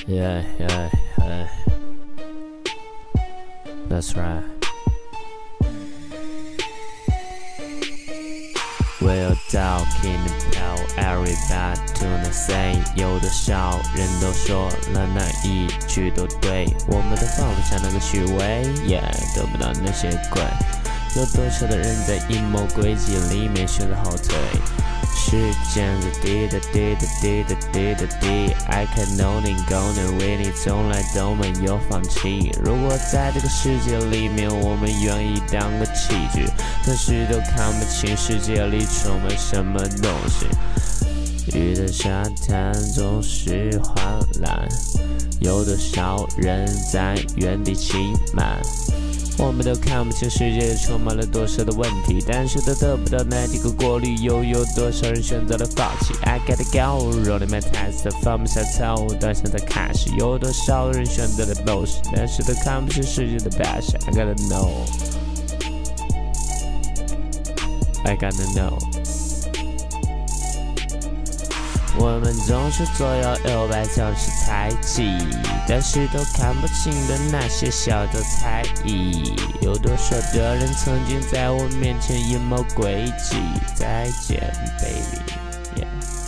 Yeah, yeah, yeah. That's right. We're talking about everybody doing the same. 有多少人都说了那一句都对，我们都放不下那个虚伪，也得不到那些鬼。有多少的人在阴谋诡计里面选择后退？时间在滴答滴答滴答滴答滴 ，I can only go and win， 你从来都没有放弃。如果在这个世界里面，我们愿意当个器具，可是都看不清世界里充满什么东西。雨的沙滩总是哗烂，有多少人在原地期满？我们都看不清世界充满了多少的问题，但是都得不到那几个过滤，又有多少人选择了放弃 ？I gotta go, rolling my eyes， 放不下头，短想在开始。有多少人选择了 bullshit， 但是都看不清世界的 best。I gotta know, I gotta know。我们总是左右右摆，总是猜忌，但是都看不清的那些小的猜疑。有多少的人曾经在我面前阴谋诡计？再见 ，baby，yeah。